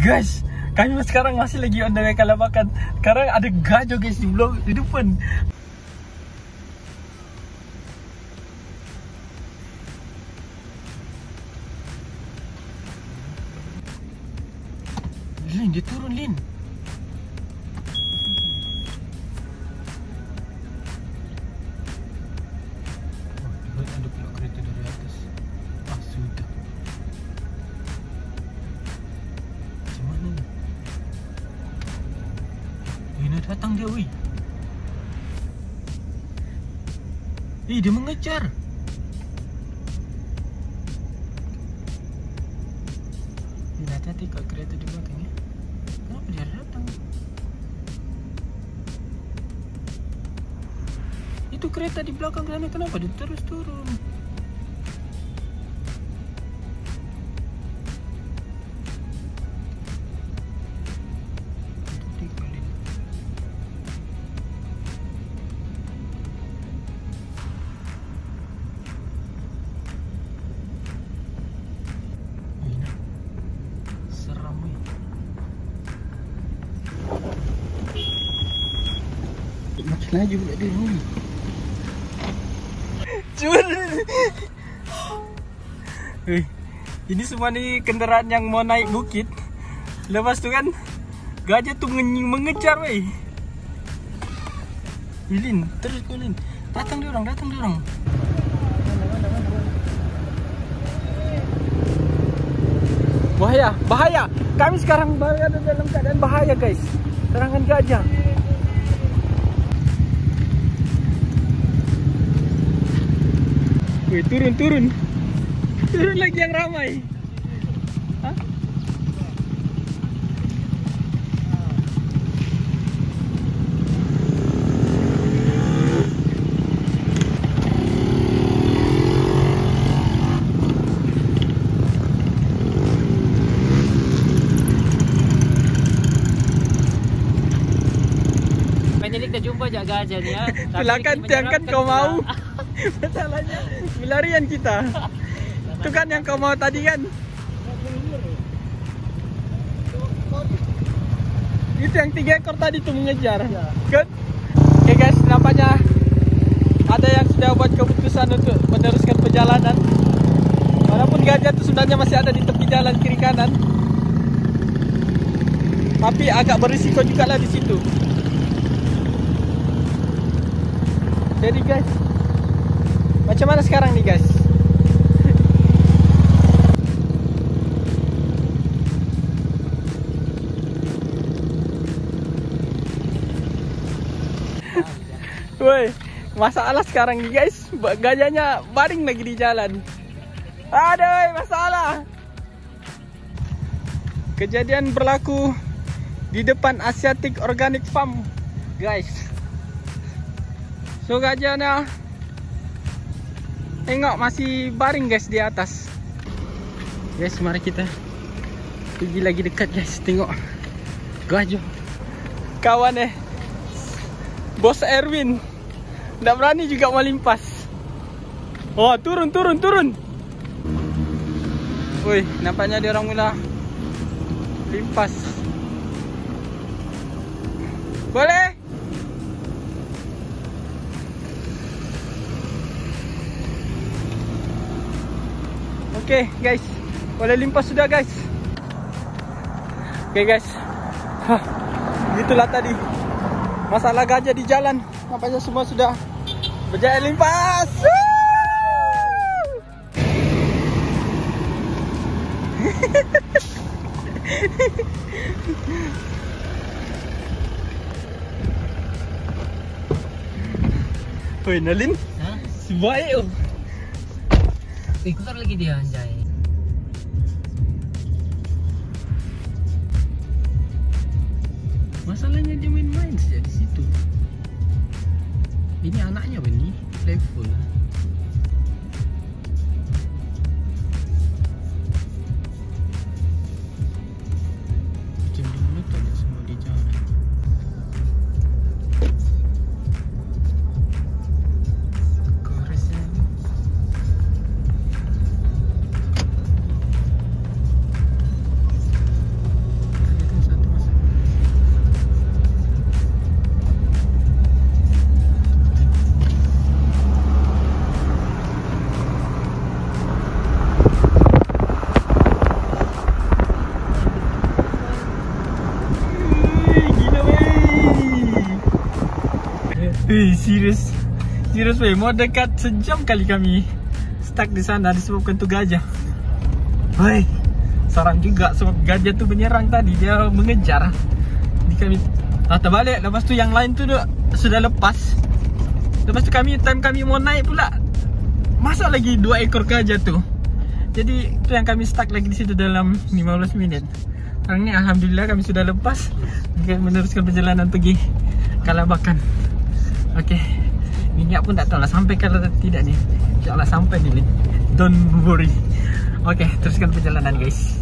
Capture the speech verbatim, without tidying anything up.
Guys, kami sekarang masih lagi on the way ke Labakan. Sekarang ada gajah guys di blok di depan. Lin, dia turun Lin. Oh, ada pula kereta dari atas. Ah, sudah. Macam mana ni? Eh, nak datang dia, weh. Eh, dia mengejar. Hati-hati kat kereta di belakang ya. Kenapa dia datang? Itu kereta di belakang sana, kenapa dia terus turun? Macam laju pula dia ni. Cun. Hei, ini semua ni kenderaan yang mau naik bukit. Lepas tu kan gajah tu mengejar weh. Lin, terus kau Lin. Datang dia orang, datang dia orang. Bahaya, bahaya. Kami sekarang berada dalam keadaan bahaya guys. Serangan gajah. Wih, turun, turun. Turun lagi yang ramai. Hah? Jadi kita jumpa je gajah ni ya. Silakan tiangkan kau mau. Masalahnya pelarian kita. Itu kan yang kau mau tadi kan. Itu yang tiga ekor tadi tuh mengejar. Kan? Oke guys, nampaknya ada yang sudah buat keputusan untuk meneruskan perjalanan. Walaupun gajah itu sebenarnya masih ada di tepi jalan kiri kanan. Tapi agak berisiko juga lah di situ. Jadi guys, macam mana sekarang nih guys? Woi, masalah sekarang nih guys, gajahnya baring lagi di jalan. Aduh, masalah. Kejadian berlaku di depan Asiatic Organic Farm, guys. So gajahnya tengok masih baring guys di atas. Guys, mari kita pergi lagi dekat guys. Tengok gajah. Kawan eh, Bos Erwin tidak berani juga melimpas. Oh, turun, turun, turun. Woi, nampaknya dia orang mula limpas. Boleh? Oke okay, guys, boleh limpas sudah guys. Oke okay, guys, hah, gitulah tadi masalah gajah di jalan. Nampaknya semua sudah berjaya limpas. Woi Nalin, hah? Si baik oh. Ikut lagi dia anjay. Masalahnya dia main-main saja di situ. Ini anaknya Beni, playful. Macam dulu tu ada semua di jalan. Wih, serius. Serius weh, mau dekat sejam kali kami stuck di sana disebabkan tu gajah. Woi, seram juga sebab gajah tu menyerang tadi, dia mengejar. Di kami ah, terbalik, lepas tu yang lain tu dah, sudah lepas. Lepas tu kami, time kami mau naik pula, masuk lagi dua ekor gajah tu. Jadi tu yang kami stuck lagi di situ dalam lima belas minit. Sekarang ni alhamdulillah kami sudah lepas. Okay, meneruskan perjalanan pergi Kalabakan. Okey. Minyak pun tak tahu lah sampai kalau tidak ni. InsyaAllah sampai ni. Don't worry. Okey, teruskan perjalanan guys.